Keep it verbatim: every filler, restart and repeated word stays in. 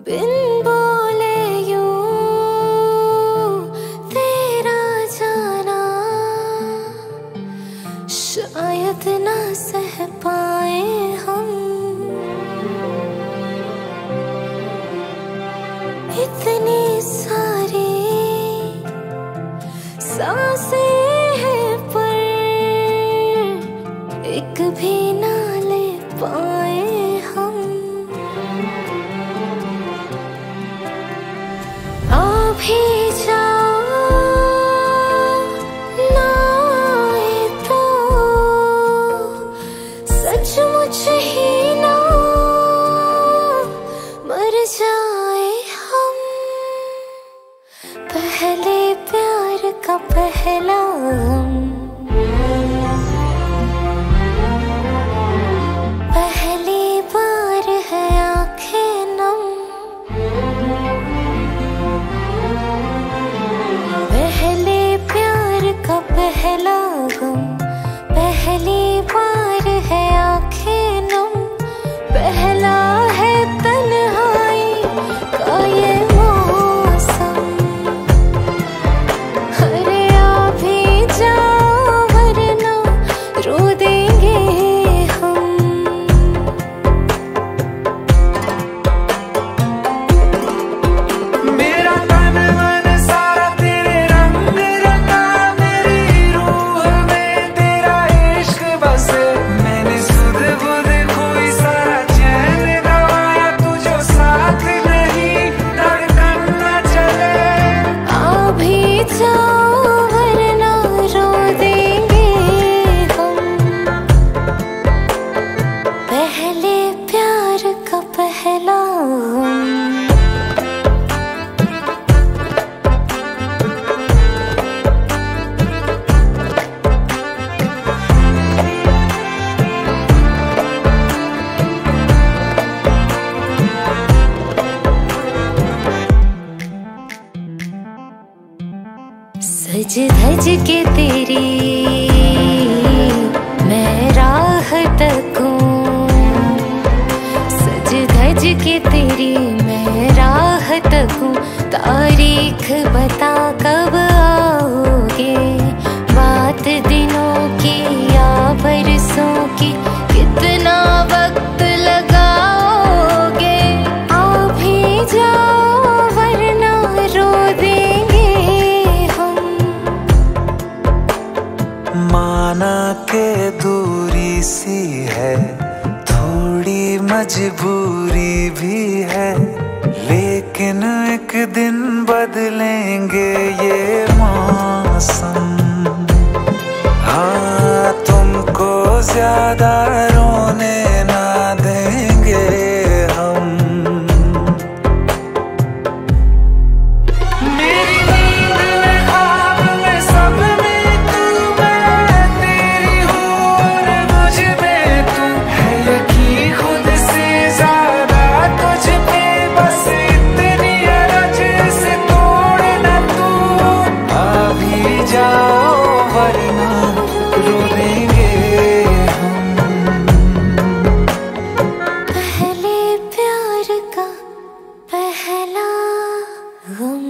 बिन बोले यूं तेरा जाना शायद ना सह पाए हम। इतनी सारी सांसें हैं पर एक भी ना ले पाए हम। आ भी जाओ ना आए तो सचमुच ही ना मर जाए हम। पहले प्यार का पहला गम, पहली बार है आंखें नम। पहले प्यार का पहला गम, पहली बार है आंखें नम। पहला है तन्हाई का ये मौसम। अरे आ भी जाओ वरना रो देंगे हम। मेरा तन मन सारा तेरे रंग रंगा, मेरी रूह में तेरा इश्क बसे। मैंने सुध बुध खोई सारा चैन गवाया, तू जो साथ नहीं धड़कन न चले। आ भी जाओ वरना रो देंगे हम। पहले प्यार का पहला गम। सज धज के तेरी मैं राह तकूं, सज धज के तेरी मैं राह तकूं। तारीख बता कब आओगे, बात दिनों की या बरसों की, कितना वक्त लगाओगे। आ भी जाओ वरना रो देंगे हम। माना के दूरी सी है, थोड़ी मजबूरी भी है, लेकिन एक दिन बदलेंगे ये मौसम। हाँ, तुमको ज्यादा रोने ना देंगे हम। मेरी नींद में ख्वाब में सब में तू, मैं तेरी हूँ और मुझ में तू है। यकीन खुद से ज्यादा तुझ पे, बस इतनी अरज से तोड़ न तू। आ भी जाओ वरना रो देंगे हम। पहले प्यार का पहला गम।